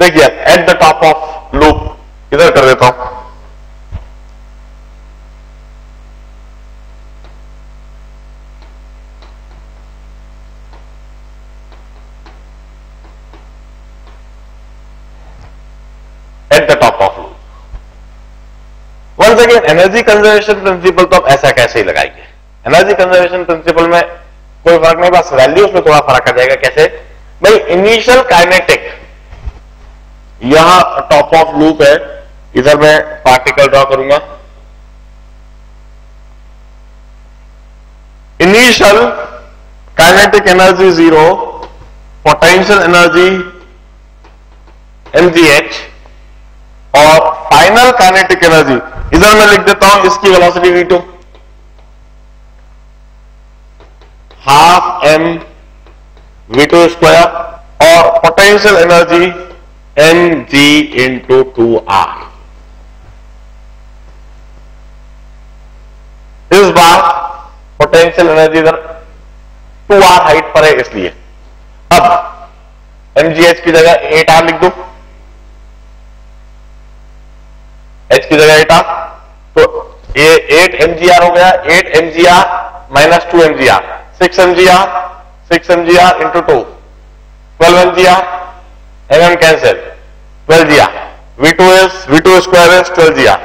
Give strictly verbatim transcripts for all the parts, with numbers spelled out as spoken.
देखिए at the top of loop इधर कर देता हूं, at the top of loop. Once again energy conservation principle तो आप ऐसा कैसे ही लगाएंगे, एनर्जी कंजर्वेशन प्रिंसिपल में कोई फर्क नहीं, बस वैल्यूज में थोड़ा फर्क आ जाएगा। कैसे भाई, इनिशियल काइनेटिक यहां टॉप ऑफ लूप है, इधर मैं पार्टिकल ड्रॉ करूंगा, initial kinetic energy zero, potential energy MGH, और फाइनल काइनेटिक एनर्जी इधर मैं लिख देता हूं इसकी velocity V two, half M V two square, और पोटेंशियल एनर्जी एम जी इंटू टू आर। इस बार पोटेंशियल एनर्जी इधर टू आर हाइट पर है इसलिए। अब एमजीएच की जगह एट आर लिख दो, एच की जगह एट आर, तो ये एट एमजीआर हो गया, eight MGR minus two MGR, six MGR, six MGR into two, twelve MGR, MM cancel, twelve GR, V two is V two square is twelve GR,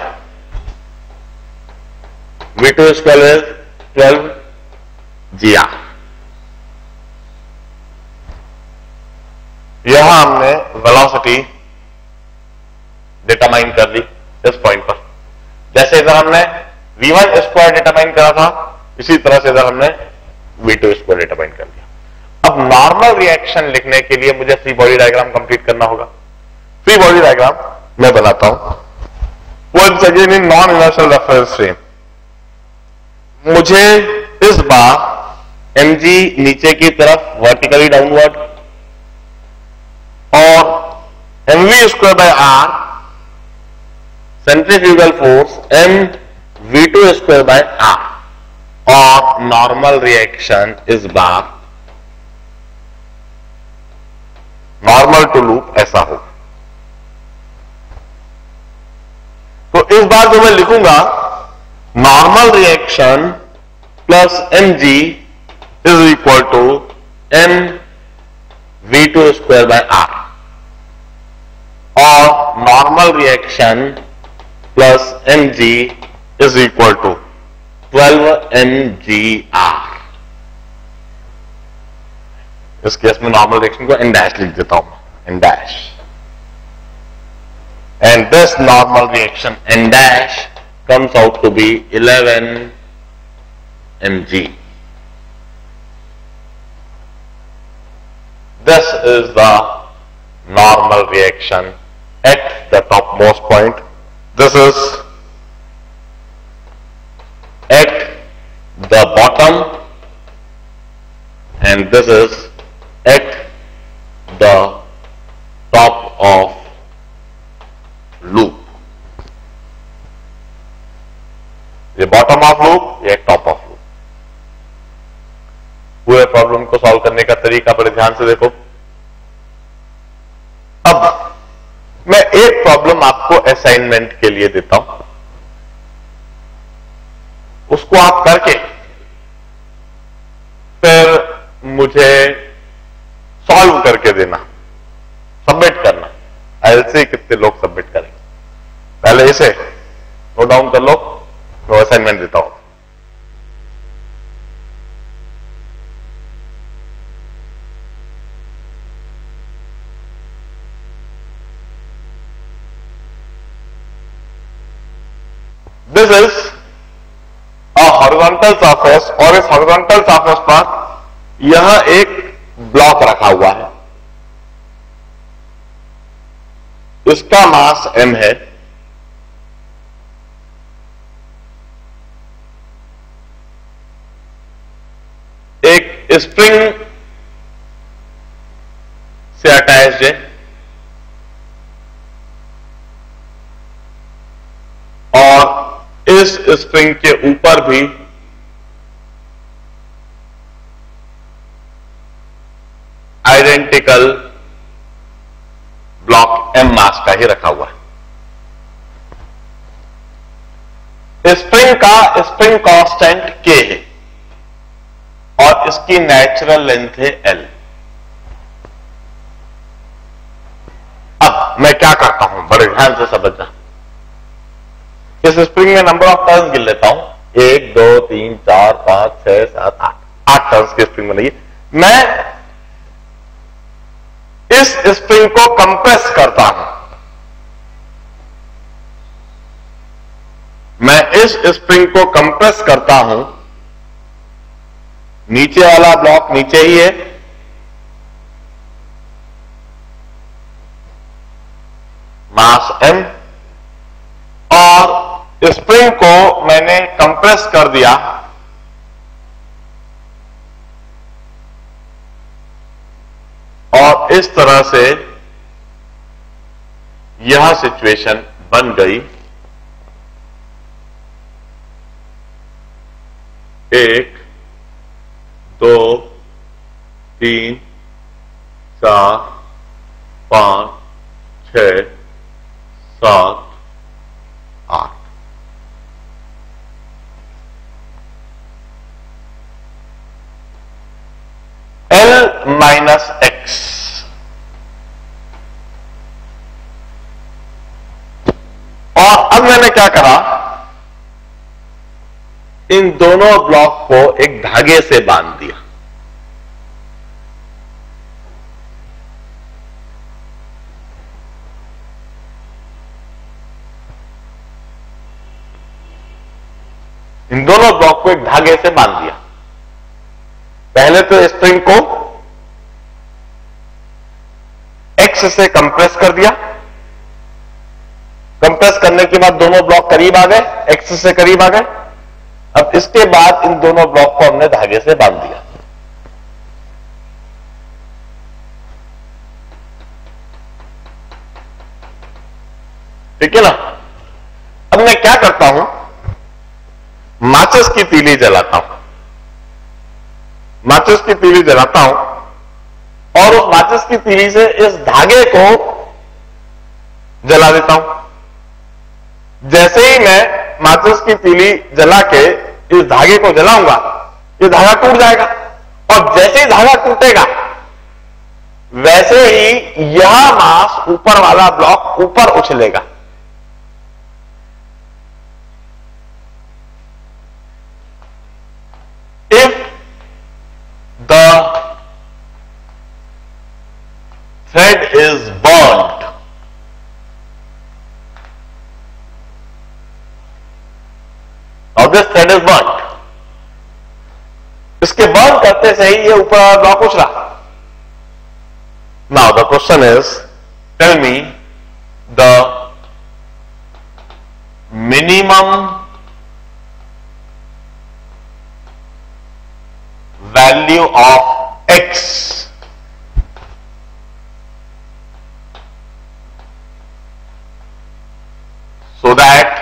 V two square is twelve GR. यहां हमने velocity determine कर ली इस point पर, जैसे इधर हमने we one square determine करा था, इसी तरह से इधर हमने वी टू स्क्वायर डिटरमाइन कर लिया। अब नॉर्मल रिएक्शन लिखने के लिए मुझे फ्री बॉडी डायग्राम कंप्लीट करना होगा। फ्री बॉडी डायग्राम मैं बनाता हूं, once again in non inertial reference frame. मुझे इस बार mg नीचे की तरफ वर्टिकली डाउनवर्ड और mv square by R centrifugal force m V two square by R, और नॉर्मल रिएक्शन इस बार नॉर्मल टू लूप ऐसा हो। तो इस बार जो मैं लिखूंगा normal reaction plus M G is equal to M V two square by R, और normal reaction plus M G is equal to twelve M G R. इस केस में नॉर्मल रिएक्शन को एन डैश लिख देता हूं, N dash, and this normal reaction N dash comes out to be eleven mg. This is the normal reaction at the topmost point. This is at the bottom, and this is at the top of loop. ये bottom of loop, ये top of loop. पूरे problem को solve करने का तरीका बड़े ध्यान से देखो। अब मैं एक प्रॉब्लम आपको असाइनमेंट के लिए देता हूं, उसको आप करके फिर मुझे सॉल्व करके देना, सबमिट करना। आई विल सी कितने लोग सबमिट करेंगे। पहले इसे नोट डाउन कर लो, मैं असाइनमेंट देता हूं। This is a horizontal surface, और इस हॉरिजॉन्टल सरफेस पर यहां एक ब्लॉक रखा हुआ है, इसका मास m है। एक स्प्रिंग से अटैच्ड है, और इस स्प्रिंग के ऊपर भी आइडेंटिकल ब्लॉक एम मास का ही रखा हुआ है। स्प्रिंग का स्प्रिंग कांस्टेंट के है और इसकी नेचुरल लेंथ है एल। अब मैं क्या करता हूं, बड़े ध्यान से समझना। इस स्प्रिंग में नंबर ऑफ टर्न्स गिन लेता हूं, एक दो तीन चार पांच छह सात आठ, आठ टर्न्स की स्प्रिंग बनाइए। मैं इस स्प्रिंग को कंप्रेस करता हूं, मैं इस स्प्रिंग को कंप्रेस करता हूं। नीचे वाला ब्लॉक नीचे ही है, मास m, और स्प्रिंग को मैंने कंप्रेस कर दिया और इस तरह से यह सिचुएशन बन गई। एक दो तीन चार पांच छह सात आठ। एल माइनस एक्स, और अब मैंने क्या करा, इन दोनों ब्लॉक को एक धागे से बांध दिया। इन दोनों ब्लॉक को एक धागे से बांध दिया। पहले तो स्प्रिंग को एक्स से कंप्रेस कर दिया, कंप्रेस करने के बाद दोनों ब्लॉक करीब आ गए, एक्स से करीब आ गए। अब इसके बाद इन दोनों ब्लॉक को हमने धागे से बांध दिया। ठीक है ना। अब मैं क्या करता हूं, माचिस की तीली जलाता हूं, माचिस की तीली जलाता हूं और उस माचिस की तीली से इस धागे को जला देता हूं। जैसे ही मैं माचिस की तीली जला के इस धागे को जलाऊंगा, ये धागा टूट जाएगा, और जैसे ही धागा टूटेगा वैसे ही यह मास ऊपर वाला ब्लॉक ऊपर उछलेगा। If the thread is burnt, now this thread is burnt, इसके बर्न करते से ही ये ऊपर वाला ब्लॉक उछला। Now the question is, tell me the minimum value of x so that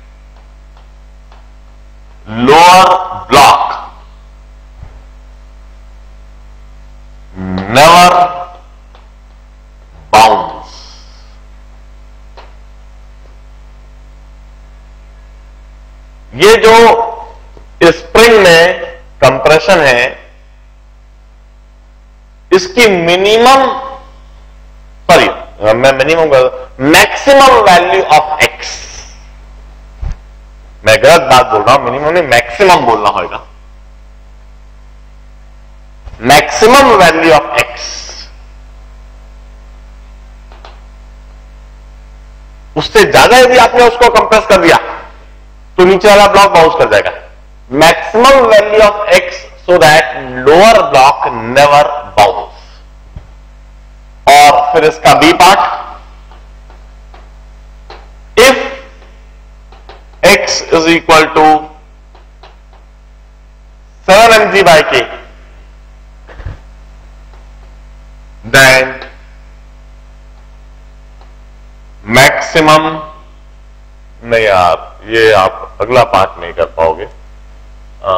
lower block never bounds. ये जो स्प्रिंग में कंप्रेशन है, इसकी मिनिमम सॉरी मैं minimum maximum value of x, मैं गलत बात बोल रहा हूं, मिनिमम नहीं मैक्सिमम बोलना होगा। मैक्सिमम वैल्यू ऑफ एक्स, उससे ज्यादा यदि आपने उसको कंप्रेस कर दिया तो नीचे वाला ब्लॉक बाउंस कर जाएगा। Maximum value of x so that lower block never bounce. और फिर इसका b part, if x is equal to seven m ji by k, then maximum, नहीं यार ये आप अगला पार्ट नहीं कर पाओगे, आ,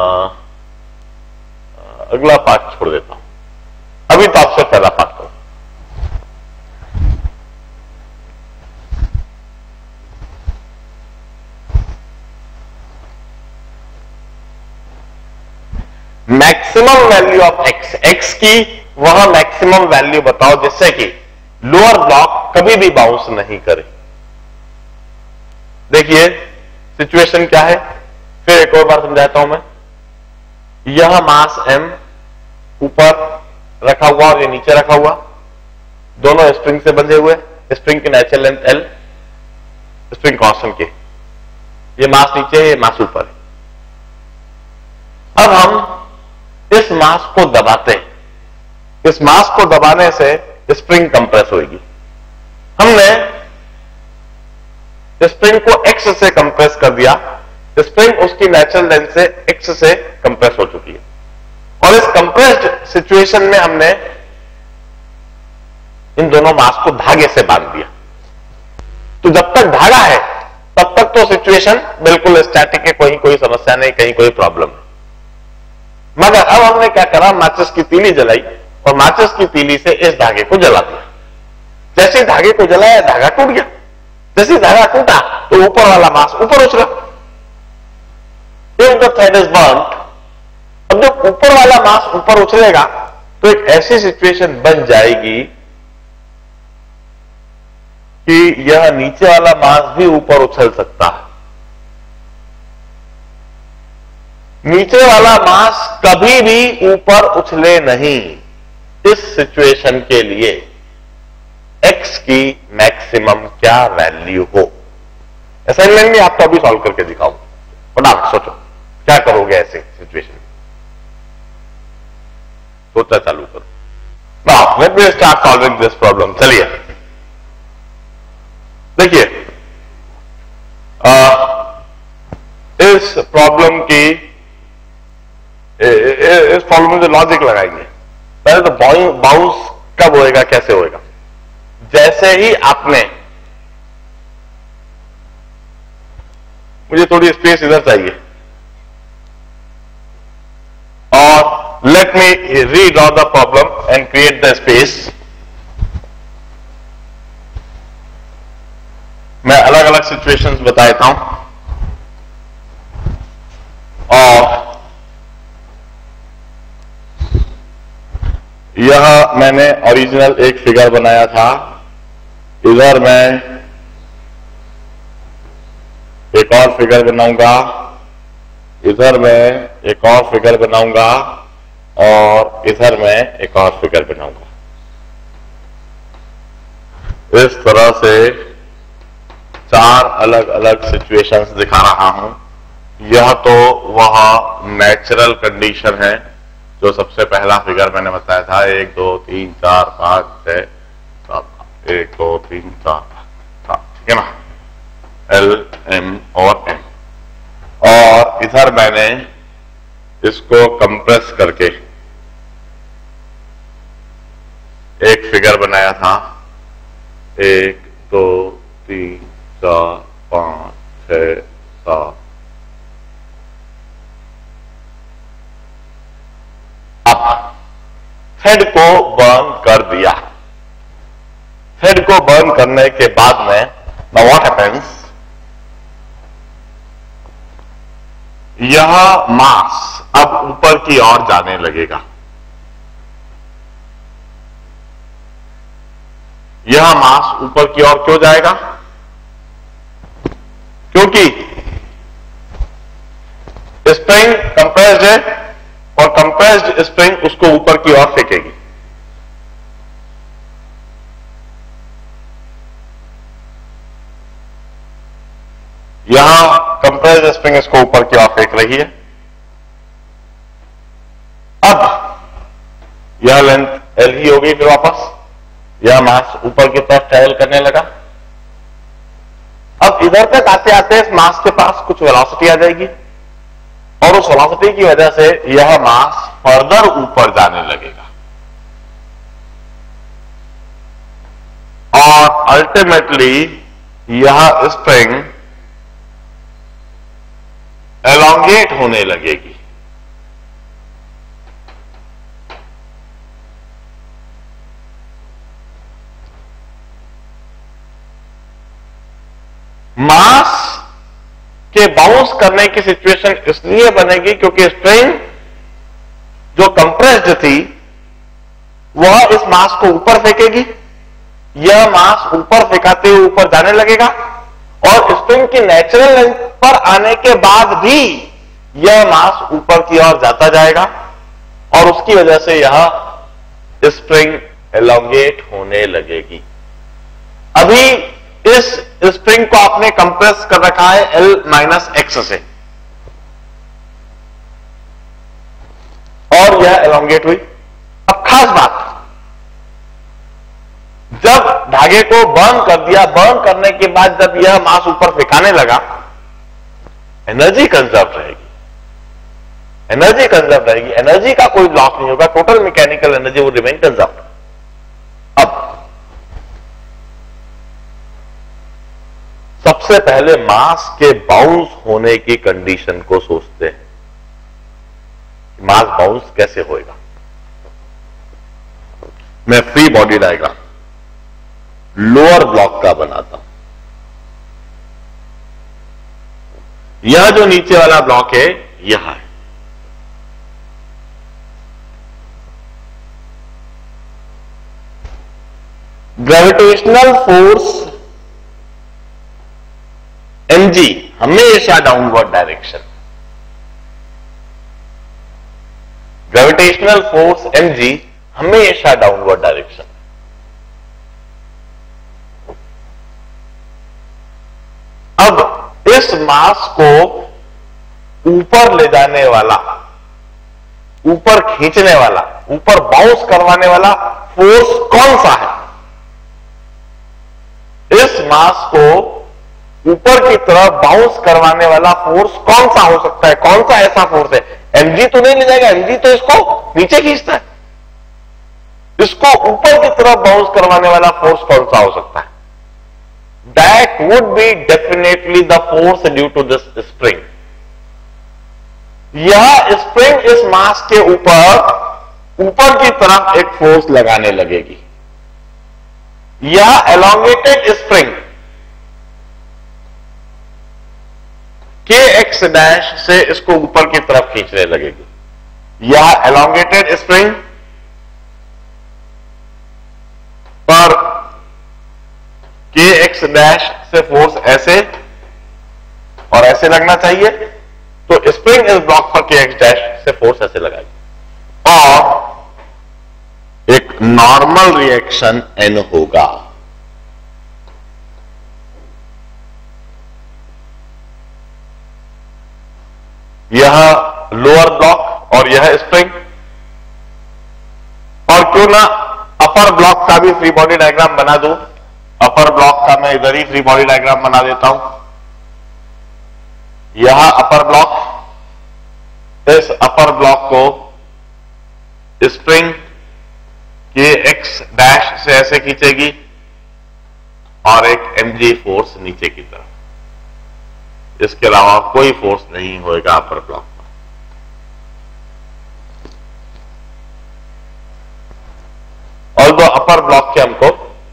अगला पार्ट छोड़ देता हूं, अभी तो आपसे पहला पार्ट करो। Maximum value of x, x की वह मैक्सिमम वैल्यू बताओ जिससे कि लोअर ब्लॉक कभी भी बाउंस नहीं करे। देखिए सिचुएशन क्या है, फिर एक और बार समझाता हूं मैं। यह मास एम ऊपर रखा हुआ और ये नीचे रखा हुआ, दोनों स्प्रिंग से बंधे हुए, स्प्रिंग की natural length l, spring constant k, ये मास नीचे है, ये मास ऊपर है। अब हम इस मास को दबाते हैं, इस मास को दबाने से स्प्रिंग कंप्रेस होगी। हमने स्प्रिंग को एक्स से कंप्रेस कर दिया, स्प्रिंग उसकी नेचुरल लेंथ से एक्स से कंप्रेस हो चुकी है, और इस कंप्रेस्ड सिचुएशन में हमने इन दोनों मास को धागे से बांध दिया। तो जब तक धागा है तब तक तो सिचुएशन बिल्कुल स्टैटिक है, कोई कोई समस्या नहीं, कहीं कोई प्रॉब्लम नहीं। मगर अब हमने क्या करा, माचिस की तीली जलाई और माचिस की तीली से इस धागे को जला दिया। जैसे धागे को जलाया धागा टूट गया, जैसे धागा टूटा तो ऊपर वाला मास ऊपर उछला। If the thread is burned, अब जब ऊपर वाला मास ऊपर उछलेगा तो एक ऐसी सिचुएशन बन जाएगी कि यह नीचे वाला मास भी ऊपर उछल सकता है। नीचे वाला मास कभी भी ऊपर उछले नहीं। इस सिचुएशन के लिए एक्स की मैक्सिमम क्या वैल्यू हो। असाइनमेंट में आपको अभी सॉल्व करके दिखाऊं, फटाफट सोचो क्या करोगे ऐसे सिचुएशन में, सोचा चालू करो। Now let me start solving this problem. चलिए देखिए, इस प्रॉब्लम की इस प्रॉब्लम में जो लॉजिक लगाएंगे, पहले तो बाउंस कब होएगा, कैसे होएगा। जैसे ही आपने, मुझे थोड़ी स्पेस इधर चाहिए, और let me redraw the problem and create the space. मैं अलग अलग सिचुएशंस बता देता हूं, और यह मैंने ओरिजिनल एक फिगर बनाया था, इधर मैं एक और फिगर बनाऊंगा, इधर मैं एक और फिगर बनाऊंगा, और इधर मैं एक और फिगर बनाऊंगा। इस तरह से चार अलग अलग सिचुएशंस दिखा रहा हूं। यह तो वह नेचुरल कंडीशन है जो सबसे पहला फिगर मैंने बताया था, एक दो तीन चार पांच छह सात, एक दो तीन चार सात, ठीक है ना, एल एम और एम। और इधर मैंने इसको कंप्रेस करके एक फिगर बनाया था, एक दो तीन चार पांच छह सात। अब थ्रेड को बर्न कर दिया। थ्रेड को बर्न करने के बाद में नाउ व्हाट हैपेंस, यह मास अब ऊपर की ओर जाने लगेगा। यह मास ऊपर की ओर क्यों जाएगा, क्योंकि स्प्रिंग कंप्रेस्ड है और कंप्रेस्ड स्प्रिंग उसको ऊपर की ओर फेंकेगी। यहां कंप्रेस्ड स्प्रिंग इसको ऊपर की ओर फेंक रही है। अब यह लेंथ एल ही हो गई, फिर वापस यह मास ऊपर की तरफ ट्रेवल करने लगा। अब इधर तक आते आते इस मास के पास कुछ वेलोसिटी आ जाएगी, और उस वेलोसिटी की वजह से यह मास फर्दर ऊपर जाने लगेगा, और अल्टीमेटली यह स्प्रिंग एलोंगेट होने लगेगी। मास के बाउंस करने की सिचुएशन इसलिए बनेगी क्योंकि स्प्रिंग जो कंप्रेस्ड थी वह इस मास को ऊपर फेंकेगी, यह मास ऊपर फेंकाते हुए ऊपर जाने लगेगा और स्प्रिंग की नेचुरल लेंथ पर आने के बाद भी यह मास ऊपर की ओर जाता जाएगा और उसकी वजह से यह स्प्रिंग एलोंगेट होने लगेगी। अभी इस स्प्रिंग को आपने कंप्रेस कर रखा है एल माइनस एक्स से और यह एलोंगेट हुई। अब खास बात, जब धागे को बर्न कर दिया, बर्न करने के बाद जब यह मास ऊपर फेंकाने लगा, एनर्जी कंजर्व रहेगी, एनर्जी कंजर्व रहेगी, एनर्जी का कोई लॉस नहीं होगा, टोटल मैकेनिकल एनर्जी वो रिमेन कंजर्व। अब सबसे पहले मास के बाउंस होने की कंडीशन को सोचते हैं, मास बाउंस कैसे होएगा। मैं free body diagram lower block का बनाता हूं। यह जो नीचे वाला ब्लॉक है यह है, ग्रेविटेशनल फोर्स एम जी हमेशा downward direction, gravitational force m g हमेशा डाउनवर्ड डायरेक्शन। अब इस मास को ऊपर ले जाने वाला, ऊपर खींचने वाला, ऊपर बाउंस करवाने वाला फोर्स कौन सा है? इस मास को ऊपर की तरफ बाउंस करवाने वाला फोर्स कौन सा हो सकता है? कौन सा ऐसा फोर्स है? एमजी तो नहीं ले जाएगा, एमजी तो इसको नीचे खींचता है। इसको ऊपर की तरफ बाउंस करवाने वाला फोर्स कौन सा हो सकता है? That would be definitely the force due to this spring. यह स्प्रिंग इस मास के ऊपर ऊपर की तरफ एक फोर्स लगाने लगेगी। यह एलोंगेटेड स्प्रिंग के एक्स डैश से इसको ऊपर की तरफ खींचने लगेगी। यह एलोंगेटेड स्प्रिंग पर के एक्स डैश से फोर्स ऐसे और ऐसे लगना चाहिए, तो स्प्रिंग इस ब्लॉक पर के एक्स डैश से फोर्स ऐसे लगाएगी और एक नॉर्मल रिएक्शन एन होगा। यह लोअर ब्लॉक और यह स्प्रिंग, और क्यों ना अपर ब्लॉक का भी फ्री बॉडी डायग्राम बना दूं। अपर ब्लॉक का मैं इधर ही फ्री बॉडी डायग्राम बना देता हूं। यह अपर ब्लॉक, इस अपर ब्लॉक को स्प्रिंग के एक्स डैश से ऐसे खींचेगी और एक एमजी फोर्स नीचे की तरफ। इसके अलावा कोई फोर्स नहीं होएगा अपर ब्लॉक में। और दो अपर ब्लॉक के हमको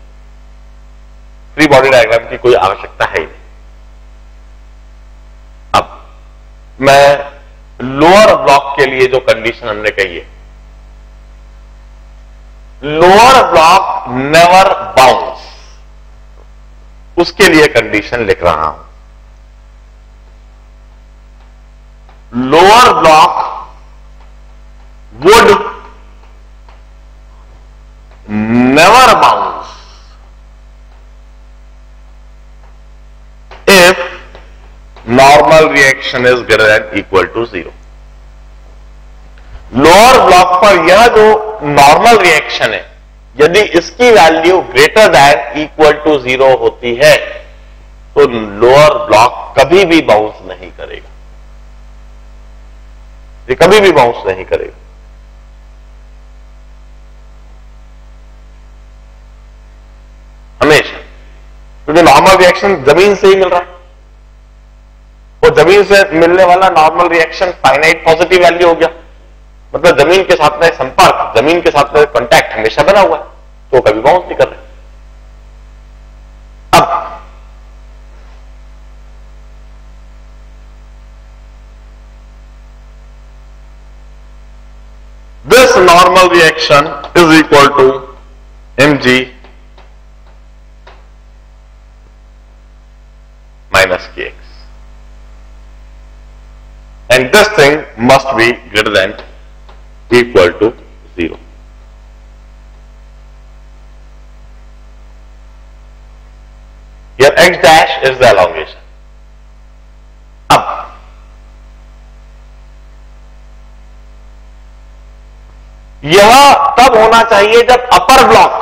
फ्री बॉडी डायग्राम की कोई आवश्यकता है ही नहीं। अब मैं लोअर ब्लॉक के लिए जो कंडीशन हमने कही है, लोअर ब्लॉक नेवर बाउंस, उसके लिए कंडीशन लिख रहा हूं। Lower block would never bounce if normal reaction is greater than equal to zero. Lower block पर यह जो नॉर्मल रिएक्शन है, यदि इसकी value greater than equal to zero होती है तो लोअर ब्लॉक कभी भी बाउंस नहीं करेगा, ये कभी भी बाउंस नहीं करेगा। हमेशा, क्योंकि नॉर्मल रिएक्शन जमीन से ही मिल रहा है। वो जमीन से मिलने वाला normal reaction finite positive value हो गया, मतलब जमीन के साथ में संपर्क, जमीन के साथ में कांटेक्ट हमेशा बना हुआ है, तो कभी बाउंस नहीं कर रहे। अब normal reaction is equal to mg minus kx, and this thing must be greater than equal to zero. Here x dash is the elongation. अब यह तब होना चाहिए जब upper block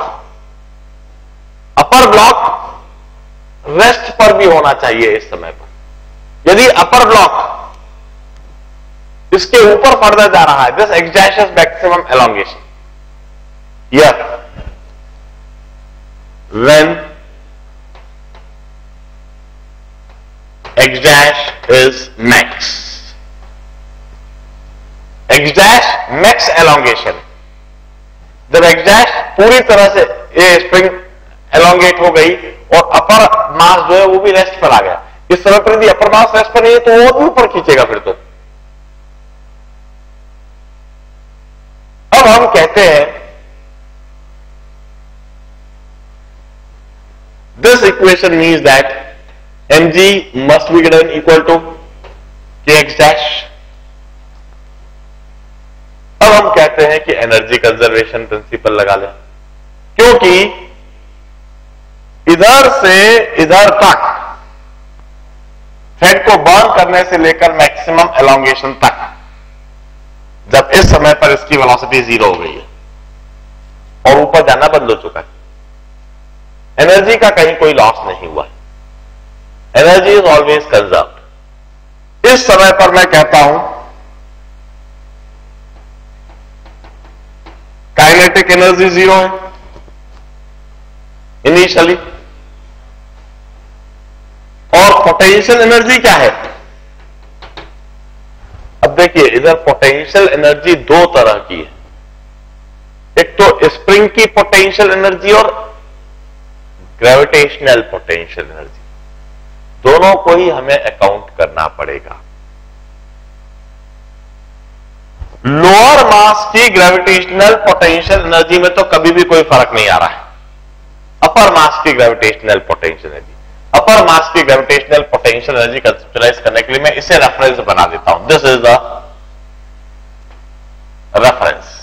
upper block rest पर भी होना चाहिए इस समय पर। यदि अपर ब्लॉक इसके ऊपर फर्दर जा रहा है, this x dash is maximum elongation, यह when x dash is max, x dash max elongation, जब एक्स डैश पूरी तरह से ये स्प्रिंग एलोंगेट हो गई और अपर मास जो है वो भी रेस्ट पर आ गया। इस समय पर यदि अपर मास रेस्ट पर नहीं है तो और भी ऊपर खींचेगा फिर तो। अब हम कहते हैं this equation means that mg must be greater than equal to kx dash। अब हम कहते हैं कि एनर्जी कंजर्वेशन प्रिंसिपल लगा लें, क्योंकि इधर से इधर तक थ्रेड को बर्न करने से लेकर मैक्सिमम एलोंगेशन तक, जब इस समय पर इसकी वेलोसिटी जीरो हो गई है और ऊपर जाना बंद हो चुका है, एनर्जी का कहीं कोई लॉस नहीं हुआ है, एनर्जी इज ऑलवेज कंजर्व्ड। इस समय पर मैं कहता हूं काइनेटिक एनर्जी जीरो है इनिशियली, और पोटेंशियल एनर्जी क्या है? अब देखिए इधर पोटेंशियल एनर्जी दो तरह की है, एक तो स्प्रिंग की पोटेंशियल एनर्जी और ग्रेविटेशनल पोटेंशियल एनर्जी, दोनों को ही हमें अकाउंट करना पड़ेगा। लोअर मास की ग्रेविटेशनल पोटेंशियल एनर्जी में तो कभी भी कोई फर्क नहीं आ रहा है। अपर मास की gravitational potential energy, upper mass की ग्रेविटेशनल पोटेंशियल एनर्जी कंसेप्चुलाइज करने के लिए मैं इसे रेफरेंस बना देता हूं। This is the reference.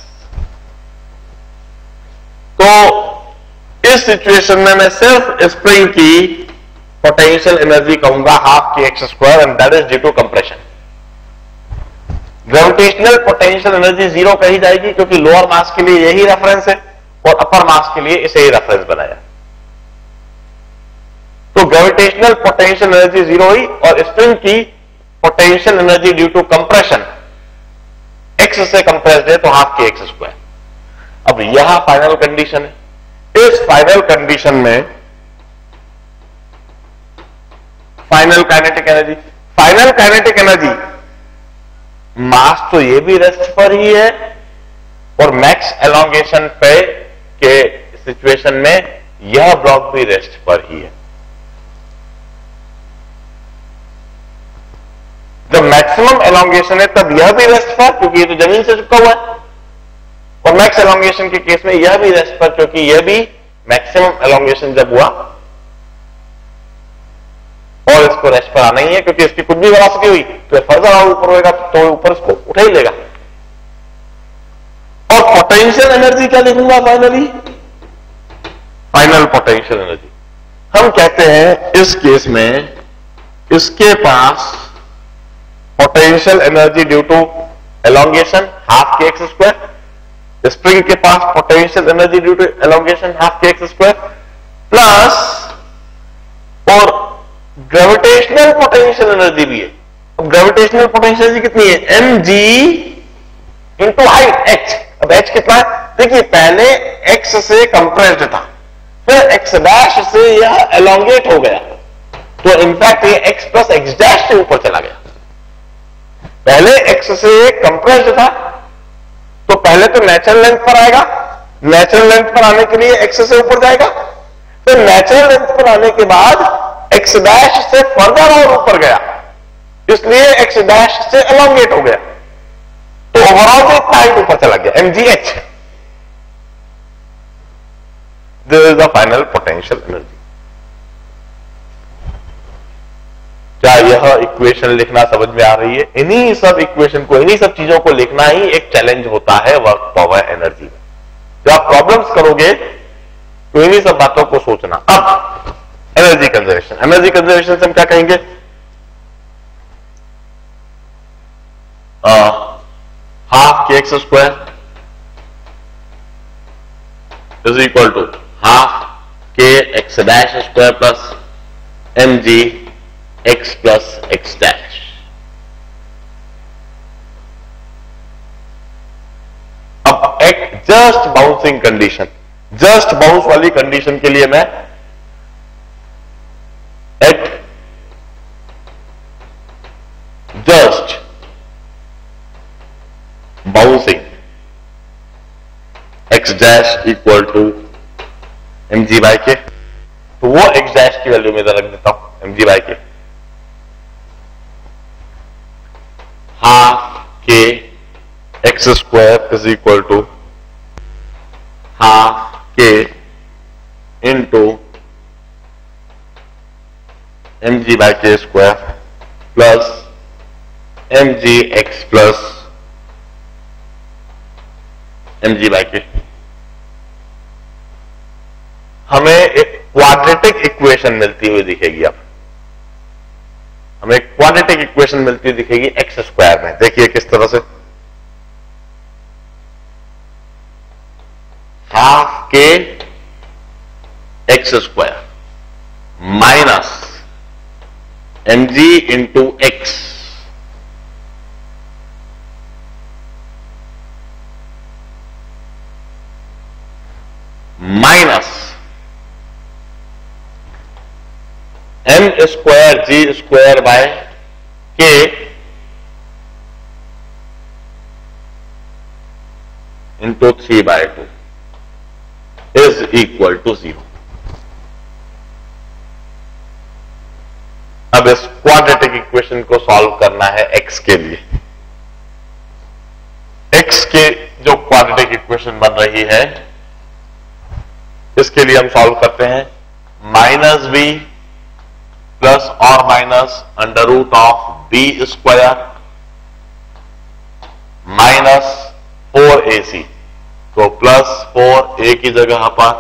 तो इस सिचुएशन में मैं सिर्फ स्प्रिंग की पोटेंशियल एनर्जी कहूंगा half k x square, and that is due to compression. Gravitational potential energy zero कही जाएगी क्योंकि लोअर मास के लिए यही रेफरेंस है और अपर मास के लिए इसे ही रेफरेंस बनाया। तो ग्रेविटेशनल पोटेंशियल एनर्जी जीरो हुई और स्प्रिंग की potential energy due to compression x से कंप्रेस्ड है तो हाफ के एक्स स्क्वायर। अब यह फाइनल कंडीशन है। इस फाइनल कंडीशन में final kinetic energy, final kinetic energy mass तो ये भी रेस्ट पर ही है और मैक्स एलोंगेशन पे के सिचुएशन में यह ब्लॉक भी रेस्ट पर ही है। जब मैक्सिमम एलोंगेशन है तब यह भी रेस्ट पर, क्योंकि ये तो जमीन से चिपका हुआ है, और मैक्स एलोंगेशन के केस में यह भी रेस्ट पर क्योंकि यह भी मैक्सिमम एलोंगेशन जब हुआ और इसको रेस्ट पर आना ही है क्योंकि इसकी कुछ भी वेलोसिटी हुई तो फर्दर और ऊपर होगा तो ऊपर इसको उठा ही लेगा। और पोटेंशियल एनर्जी क्या लिखूंगा फाइनली? Final potential energy. हम कहते हैं इस केस में इसके पास potential energy due to elongation half k x square, spring के पास potential energy due to elongation half k x square plus और ग्रेविटेशनल पोटेंशियल एनर्जी भी है। अब ग्रेविटेशनल पोटेंशियल एनर्जी कितनी है? एम जी इंटू हाइट एच। अब एच कितना है? देखिए पहले एक्स से कंप्रेस्ड था, फिर एक्स डैश से यह एलोंगेट हो गया, तो इनफैक्ट ये एक्स प्लस एक्स डैश से ऊपर चला गया। पहले एक्स से कंप्रेस्ड था तो पहले तो नेचुरल लेंथ पर आएगा, नेचुरल लेंथ पर आने के लिए एक्स से ऊपर जाएगा, फिर नेचुरल लेंथ पर आने के बाद एक्स डैश से फर्दर और ऊपर गया, इसलिए एक्स डैश से एलोंगेट हो गया। तो ओवरऑल से इतना हाइट ऊपर चला गया, m g h. This is the final potential energy. क्या यह इक्वेशन लिखना समझ में आ रही है? इन्हीं सब इक्वेशन को, इन्हीं सब चीजों को लिखना ही एक चैलेंज होता है वर्क पावर एनर्जी में। जब आप प्रॉब्लम्स करोगे तो इन्हीं सब बातों को सोचना। अब एनर्जी कंजर्वेशन, एनर्जी कंजर्वेशन से हम क्या कहेंगे? Half k x square is equal to half k x dash square plus M g x plus x dash. अब एक just bouncing condition, just bounce वाली कंडीशन के लिए मैं at just bouncing x dash equal to m ji by k, तो वो x dash की value में रख देता हूं m ji by k half k x square is equal to half k into m ji by k square plus M g x plus M G by k. हमें एक quadratic equation मिलती हुई दिखेगी। अब हमें एक क्वाड्रेटिक इक्वेशन मिलती हुई दिखेगी एक्स स्क्वायर में। देखिए किस तरह से, half k x square minus m ji into x minus m square ji square by k into three by two is equal to zero. अब इस क्वाड्रेटिक इक्वेशन को सॉल्व करना है एक्स के लिए। एक्स के जो क्वाड्रेटिक इक्वेशन बन रही है, इसके लिए हम सॉल्व करते हैं माइनस बी प्लस और minus under root of b square minus four a c, तो प्लस फोर ए की जगह पर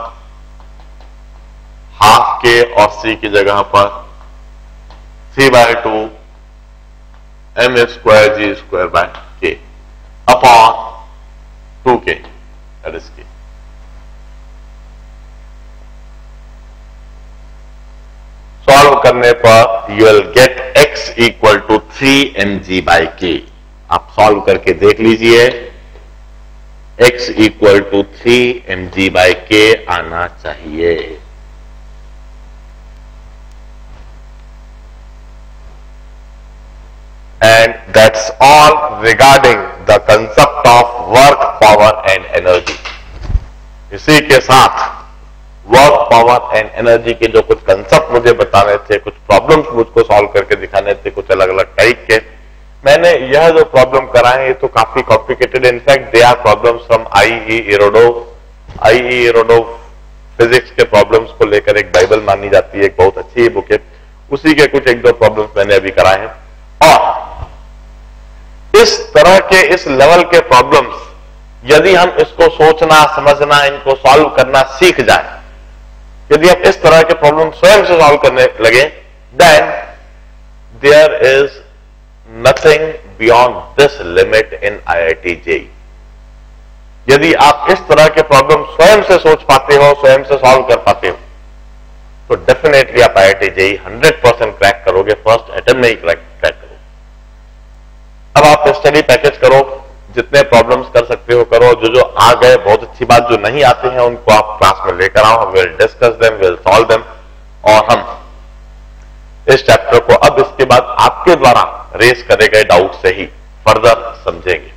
हाफ के और सी की जगह पर three by two M square ji square by K upon two K, that is K. Solve करने पर you will get X equal to three M ji by K. आप सॉल्व करके देख लीजिए, X equal to three M ji by K आना चाहिए। And that's all regarding the concept of work power and energy. इसी के साथ work power and energy के जो कुछ कंसेप्ट मुझे बताने थे, कुछ प्रॉब्लम्स मुझको सॉल्व करके दिखाने थे कुछ अलग अलग टाइप के, मैंने यह जो प्रॉब्लम कराए ये तो काफी complicated, in fact they are problems from IE Irodov. IE Irodov physics के प्रॉब्लम्स को लेकर एक बाइबल मानी जाती है, एक बहुत अच्छी बुक है, उसी के कुछ एक दो प्रॉब्लम्स मैंने अभी कराए हैं। और इस तरह के इस लेवल के प्रॉब्लम्स यदि हम इसको सोचना समझना इनको सॉल्व करना सीख जाए, यदि आप इस तरह के प्रॉब्लम स्वयं से सॉल्व करने लगे, then there is nothing beyond this limit in I I T JEE. यदि आप इस तरह के प्रॉब्लम स्वयं से सोच पाते हो, स्वयं से सॉल्व कर पाते हो, तो डेफिनेटली आप I I T JEE hundred percent crack करोगे, फर्स्ट अटेम्प्ट में ही क्रैक करोगे। अब आप स्टडी पैकेज करो, जितने प्रॉब्लम्स कर सकते हो करो, जो जो आ गए बहुत अच्छी बात, जो नहीं आते हैं उनको आप क्लास में लेकर आओ, हम will discuss them, will solve them, और हम इस चैप्टर को अब इसके बाद आपके द्वारा रेस करे गए डाउट से ही फर्दर समझेंगे।